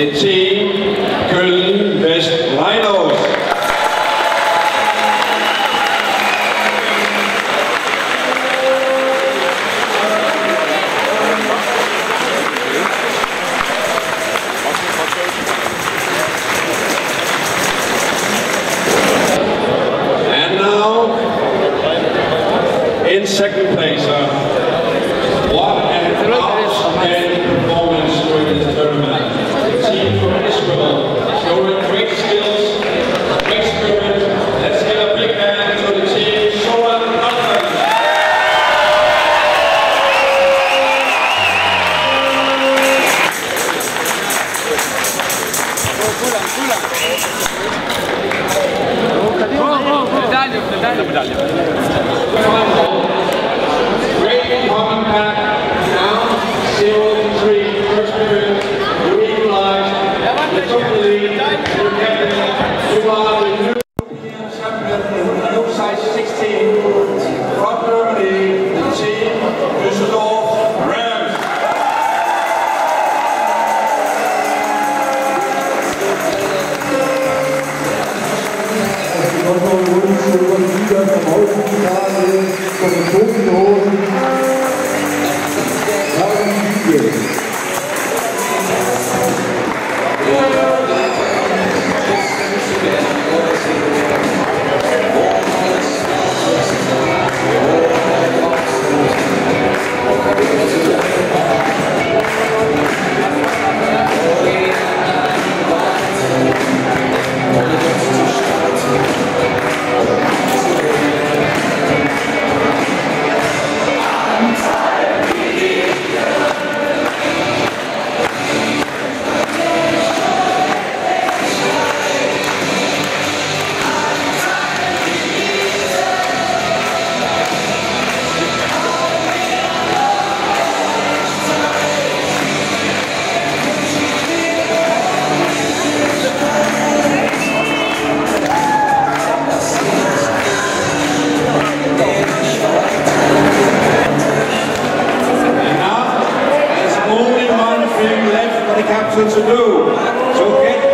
det team Köln West Rhinos. And now, in second place, what an outstanding performance during this tournament. The team from Israel showing great skills, great spirit. Let's give a big hand to the team, Shoah Alpha. Great coming back now, 0-3, first period, you equalized, the top lead, your captain, you are the new European champion, new size 16, from Germany, the team Düsseldorf Rams. Left for the captain to do. So get